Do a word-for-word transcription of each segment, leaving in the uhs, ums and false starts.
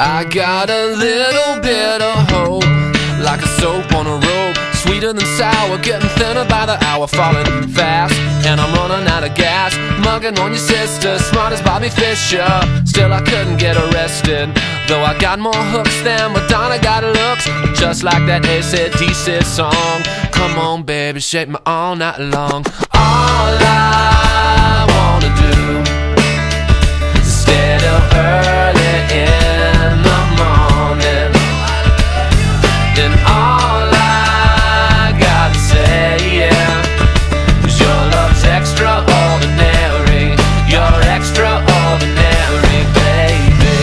I got a little bit of hope, like a soap on a rope, sweeter than sour, getting thinner by the hour, falling fast, and I'm running out of gas. Mugging on your sister, smart as Bobby Fischer, still I couldn't get arrested, though I got more hooks than Madonna got looks, just like that A C D C song. Come on baby, shake me all night long. All I wanna do is stay till early in the morning, and all I gotta say, yeah, is your love's extraordinary. You're extraordinary, baby.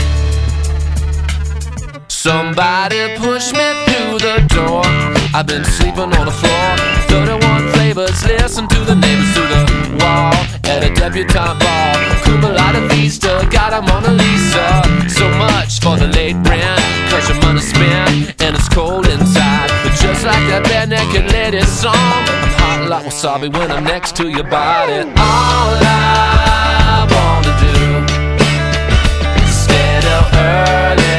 Somebody push me through the door, I've been sleeping on the floor. Thirty-one flavors, listen to the neighbors through the wall. At a debutante ball, Kumalata Vista, got a Mona Lisa. So much for the late rent, cause your money spent and it's cold inside. But just like that bare naked lady song, I'm hot like wasabi when I'm next to your body. All I wanna do is stay till early